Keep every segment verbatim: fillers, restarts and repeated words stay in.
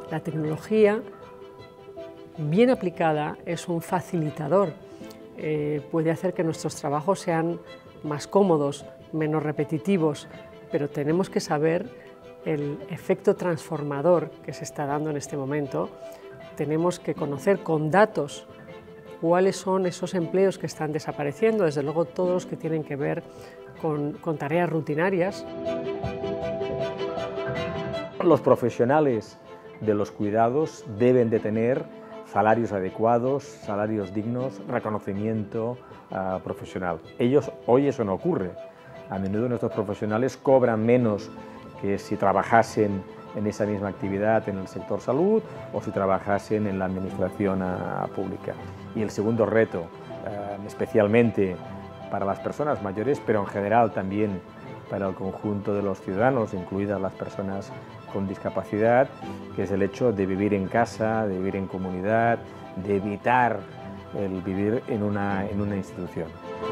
La tecnología, bien aplicada, es un facilitador. Eh, puede hacer que nuestros trabajos sean más cómodos, menos repetitivos, pero tenemos que saber el efecto transformador que se está dando en este momento. Tenemos que conocer con datos cuáles son esos empleos que están desapareciendo, desde luego todos los que tienen que ver con, con tareas rutinarias. Los profesionales de los cuidados deben de tener salarios adecuados, salarios dignos, reconocimiento uh, profesional. Ellos, hoy eso no ocurre. A menudo nuestros profesionales cobran menos que si trabajasen en esa misma actividad en el sector salud o si trabajasen en la administración uh, pública. Y el segundo reto, uh, especialmente para las personas mayores, pero en general también para el conjunto de los ciudadanos, incluidas las personas con discapacidad, que es el hecho de vivir en casa, de vivir en comunidad, de evitar el vivir en una, en una institución.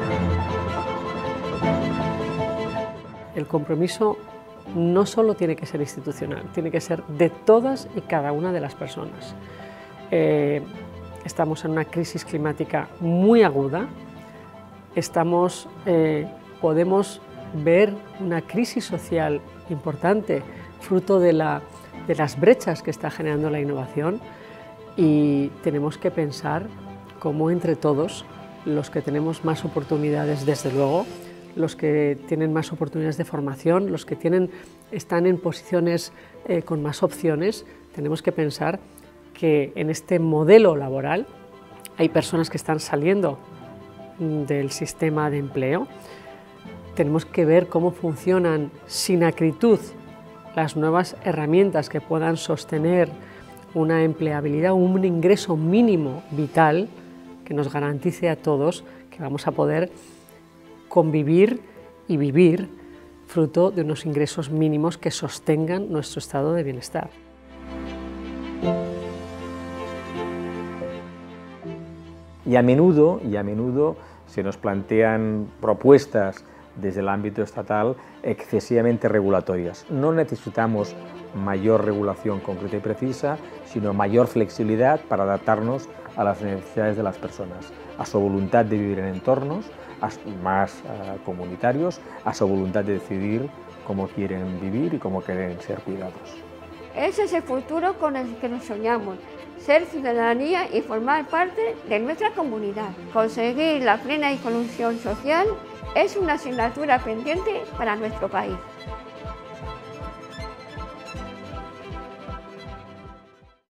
El compromiso no solo tiene que ser institucional, tiene que ser de todas y cada una de las personas. Eh, estamos en una crisis climática muy aguda, estamos, eh, podemos ver una crisis social importante, fruto de, la, de las brechas que está generando la innovación, y tenemos que pensar cómo entre todos, los que tenemos más oportunidades, desde luego, los que tienen más oportunidades de formación, los que tienen, están en posiciones eh, con más opciones, tenemos que pensar que en este modelo laboral hay personas que están saliendo del sistema de empleo. Tenemos que ver cómo funcionan sin acritud las nuevas herramientas que puedan sostener una empleabilidad, un ingreso mínimo vital que nos garantice a todos que vamos a poder convivir y vivir fruto de unos ingresos mínimos que sostengan nuestro estado de bienestar. Y a menudo, y a menudo se nos plantean propuestas desde el ámbito estatal excesivamente regulatorias. No necesitamos mayor regulación concreta y precisa, sino mayor flexibilidad para adaptarnos a las necesidades de las personas, a su voluntad de vivir en entornos más uh, comunitarios, a su voluntad de decidir cómo quieren vivir y cómo quieren ser cuidados. Ese es el futuro con el que nos soñamos, ser ciudadanía y formar parte de nuestra comunidad. Conseguir la plena inclusión social es una asignatura pendiente para nuestro país.